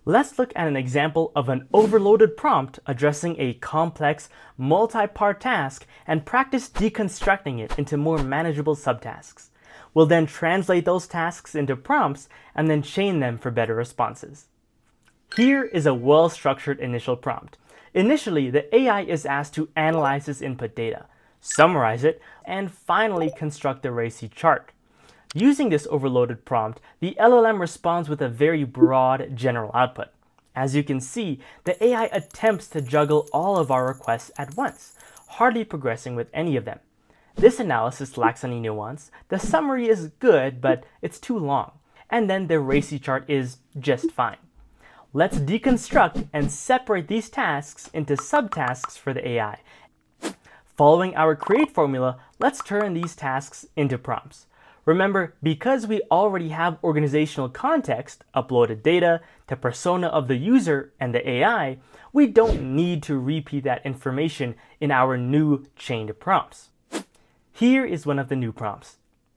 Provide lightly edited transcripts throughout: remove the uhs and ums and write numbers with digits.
Let's look at an example of an overloaded prompt addressing a complex, multi-part task and practice deconstructing it into more manageable subtasks. We'll then translate those tasks into prompts and then chain them for better responses. Here is a well-structured initial prompt. Initially, the AI is asked to analyze its input data, summarize it, and finally construct the RACI chart. Using this overloaded prompt, the LLM responds with a very broad general output. As you can see, the AI attempts to juggle all of our requests at once, hardly progressing with any of them. This analysis lacks any nuance. The summary is good, but it's too long. And then the RACI chart is just fine. Let's deconstruct and separate these tasks into subtasks for the AI. Following our create formula, let's turn these tasks into prompts. Remember, because we already have organizational context, uploaded data, the persona of the user, and the AI, we don't need to repeat that information in our new chained prompts. Here is one of the new prompts.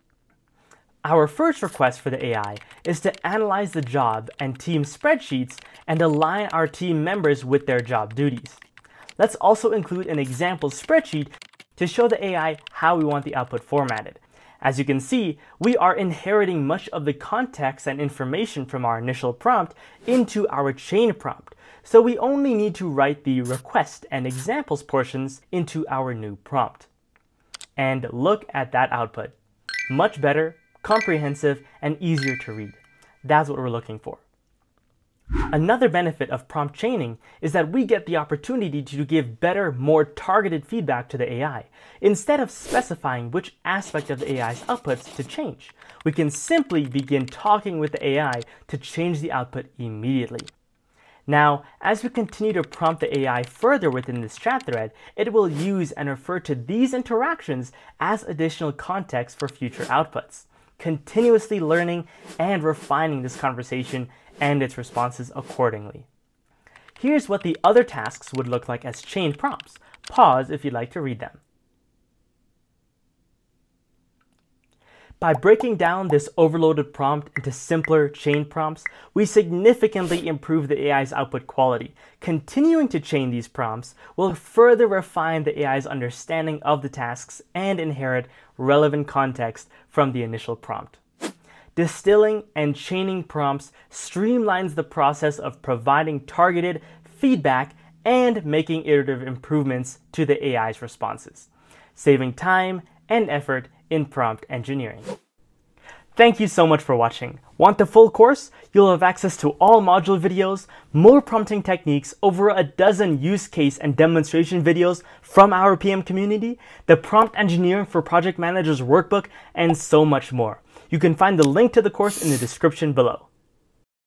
Our first request for the AI is to analyze the job and team spreadsheets and align our team members with their job duties. Let's also include an example spreadsheet to show the AI how we want the output formatted. As you can see, we are inheriting much of the context and information from our initial prompt into our chain prompt, so we only need to write the request and examples portions into our new prompt. And look at that output. Much better, comprehensive, and easier to read. That's what we're looking for. Another benefit of prompt chaining is that we get the opportunity to give better, more targeted feedback to the AI. Instead of specifying which aspect of the AI's outputs to change, we can simply begin talking with the AI to change the output immediately. Now, as we continue to prompt the AI further within this chat thread, it will use and refer to these interactions as additional context for future outputs, continuously learning and refining this conversation and its responses accordingly. Here's what the other tasks would look like as chained prompts. Pause if you'd like to read them. By breaking down this overloaded prompt into simpler chain prompts, we significantly improve the AI's output quality. Continuing to chain these prompts will further refine the AI's understanding of the tasks and inherit relevant context from the initial prompt. Distilling and chaining prompts streamlines the process of providing targeted feedback and making iterative improvements to the AI's responses, saving time and effort in prompt engineering. Thank you so much for watching. Want the full course? You'll have access to all module videos, more prompting techniques, over a dozen use case and demonstration videos from our PM community, the Prompt Engineering for Project Managers workbook, and so much more. You can find the link to the course in the description below.